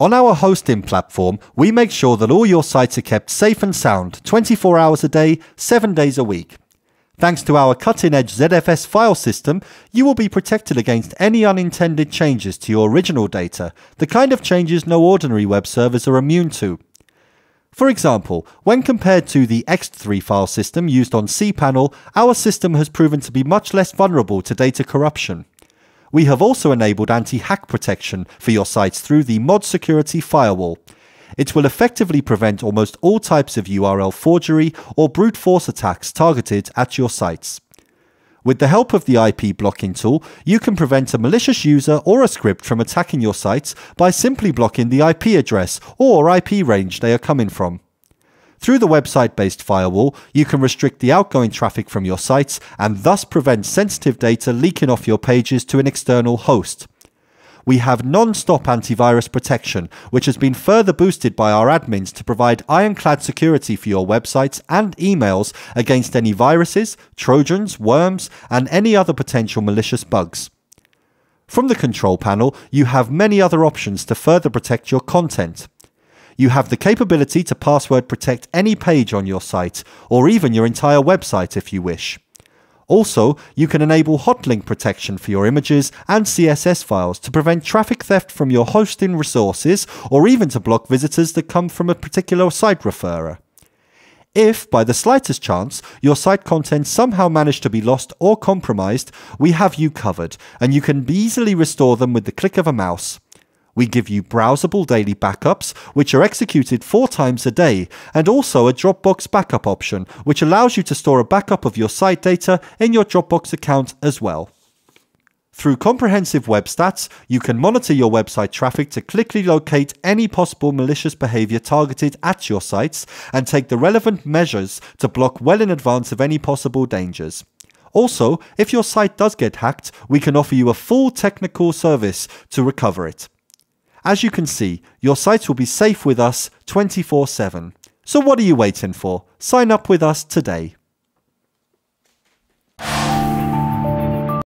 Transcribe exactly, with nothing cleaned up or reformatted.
On our hosting platform, we make sure that all your sites are kept safe and sound twenty-four hours a day, seven days a week. Thanks to our cutting-edge Z F S file system, you will be protected against any unintended changes to your original data, the kind of changes no ordinary web servers are immune to. For example, when compared to the X three file system used on cPanel, our system has proven to be much less vulnerable to data corruption. We have also enabled anti-hack protection for your sites through the Mod Security Firewall. It will effectively prevent almost all types of U R L forgery or brute force attacks targeted at your sites. With the help of the I P blocking tool, you can prevent a malicious user or a script from attacking your sites by simply blocking the I P address or I P range they are coming from. Through the website-based firewall, you can restrict the outgoing traffic from your sites and thus prevent sensitive data leaking off your pages to an external host. We have non-stop antivirus protection, which has been further boosted by our admins to provide ironclad security for your websites and emails against any viruses, trojans, worms, and any other potential malicious bugs. From the control panel, you have many other options to further protect your content. You have the capability to password protect any page on your site, or even your entire website if you wish. Also, you can enable hotlink protection for your images and C S S files to prevent traffic theft from your hosting resources, or even to block visitors that come from a particular site referrer. If, by the slightest chance, your site content somehow managed to be lost or compromised, we have you covered, and you can easily restore them with the click of a mouse. We give you browsable daily backups, which are executed four times a day, and also a Dropbox backup option, which allows you to store a backup of your site data in your Dropbox account as well. Through comprehensive web stats, you can monitor your website traffic to quickly locate any possible malicious behavior targeted at your sites and take the relevant measures to block well in advance of any possible dangers. Also, if your site does get hacked, we can offer you a full technical service to recover it. As you can see, your sites will be safe with us twenty-four seven. So what are you waiting for? Sign up with us today.